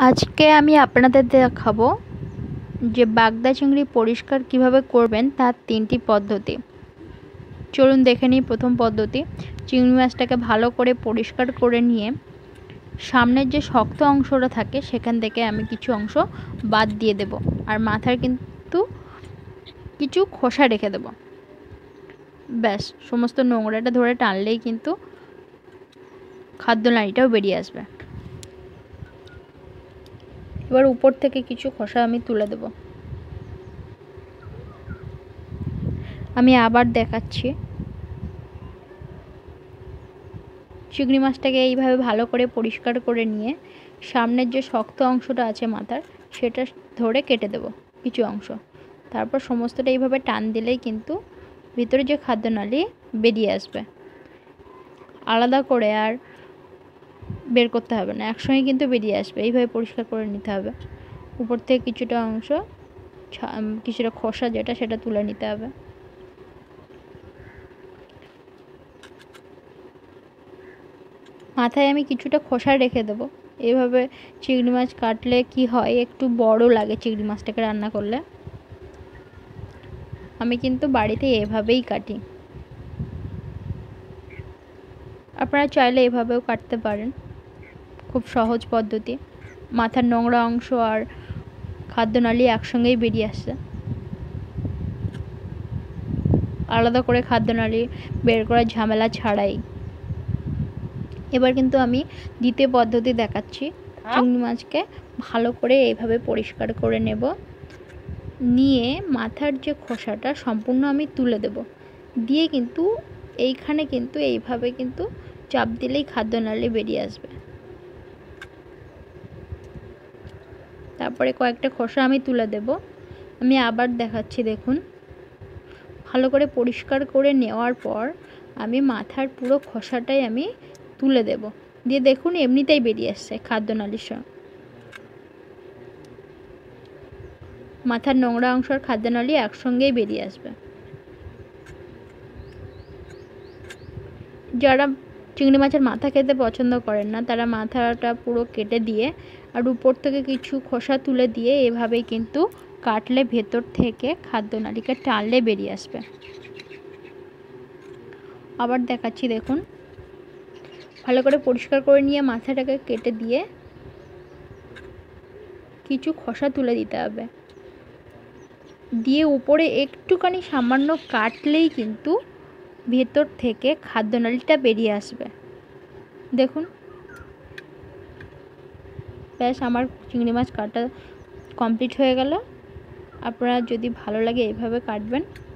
আজকে আমি আপনাদের দেখাবো যে বাগদা চিংড়ি পরিষ্কার কিভাবে করবেন তার 3টি পদ্ধতি। চলুন দেখে নিই। প্রথম পদ্ধতি, চিংড়ি মাছটাকে ভালো করে পরিষ্কার করে নিয়ে সামনের যে শক্ত অংশটা থাকে সেখান থেকে আমি কিছু অংশ বাদ দিয়ে দেব, আর মাথার কিন্তু কিছু খোসা রেখে দেব। ব্যাস, সমস্ত নোংরাটা ধরে টানলেই কিন্তু খাদ্যনালীটাও বেরিয়ে আসবে। এবার উপর থেকে কিছু খোসা আমি তুলে দেব। আমি আবার দেখাচ্ছি। চিংড়ি মাছটাকে এইভাবে ভালো করে পরিষ্কার করে নিয়ে সামনের যে শক্ত অংশটা আছে মাথার, সেটা ধরে কেটে দেব কিছু অংশ। তারপর সমস্তটা এইভাবে টান দিলেই কিন্তু ভিতরে যে খাদ্যনালী বেরিয়ে আসবে। আলাদা করে আর বের করতে হবে না, একসঙ্গে কিন্তু বেরিয়ে আসবে। এইভাবে পরিষ্কার করে নিতে হবে। উপর থেকে কিছুটা অংশ, কিছুটা খোসা যেটা, সেটা তুলে নিতে হবে। মাথায় আমি কিছুটা খোসা রেখে দেবো। এইভাবে চিংড়ি মাছ কাটলে কি হয়, একটু বড় লাগে চিংড়ি মাছটাকে রান্না করলে। আমি কিন্তু বাড়িতে এভাবেই কাটি, আপনারা চাইলে এভাবেও কাটতে পারেন। খুব সহজ পদ্ধতি। মাথার নোংরা অংশ আর খাদ্যনালী একসঙ্গেই বেরিয়ে আসছে। আলাদা করে খাদ্যনালী বের করার ঝামেলা ছাড়াই। এবার কিন্তু আমি দ্বিতীয় পদ্ধতি দেখাচ্ছি। চিংড়ি মাছকে ভালো করে এইভাবে পরিষ্কার করে নেব, নিয়ে মাথার যে খোসাটা সম্পূর্ণ আমি তুলে দেব। দিয়ে কিন্তু এইখানে কিন্তু এইভাবে কিন্তু চাপ দিলেই খাদ্যনালী বেরিয়ে আসবে। তারপরে কয়েকটা খোসা আমি তুলে দেব। আমি আবার দেখাচ্ছি, দেখুন। ভালো করে পরিষ্কার করে নেওয়ার পর আমি মাথার পুরো খোসাটাই আমি তুলে দেব। দিয়ে দেখুন এমনিতেই বেরিয়ে আসছে খাদ্যনালীর সঙ্গে। মাথার নোংরা অংশ আর খাদ্যনালী একসঙ্গেই বেরিয়ে আসবে। যারা চিংড়ি মাছের মাথা খেতে পছন্দ করেন না, তারা মাথাটা পুরো কেটে দিয়ে আর উপর থেকে কিছু খোসা তুলে দিয়ে এভাবেই কিন্তু কাটলে ভেতর থেকে খাদ্যনালীকে টানলে বেরিয়ে আসবে। আবার দেখাচ্ছি, দেখুন। ভালো করে পরিষ্কার করে নিয়ে মাথাটাকে কেটে দিয়ে কিছু খোসা তুলে দিতে হবে। দিয়ে উপরে একটুখানি সামান্য কাটলেই কিন্তু ভেতর থেকে খাদ্যনালীটা বেরিয়ে আসবে। দেখুন, ব্যাস, আমার চিংড়ি মাছ কাটা কমপ্লিট হয়ে গেল। আপনারা যদি ভালো লাগে এইভাবে কাটবেন।